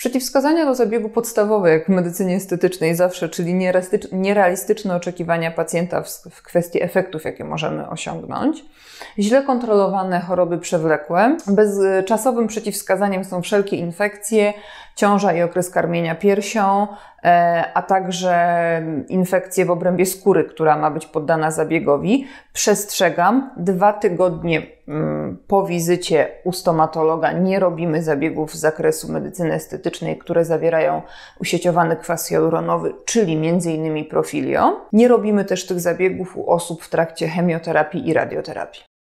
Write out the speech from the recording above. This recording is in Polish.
Przeciwwskazania do zabiegu podstawowe, jak w medycynie estetycznej zawsze, czyli nierealistyczne oczekiwania pacjenta w kwestii efektów, jakie możemy osiągnąć. Źle kontrolowane choroby przewlekłe. Bezczasowym przeciwwskazaniem są wszelkie infekcje, ciąża i okres karmienia piersią, a także infekcje w obrębie skóry, która ma być poddana zabiegowi. Przestrzegam, 2 tygodnie po wizycie u stomatologa nie robimy zabiegów z zakresu medycyny estetycznej, które zawierają usieciowany kwas hialuronowy, czyli m.in. profilio. Nie robimy też tych zabiegów u osób w trakcie chemioterapii i radioterapii.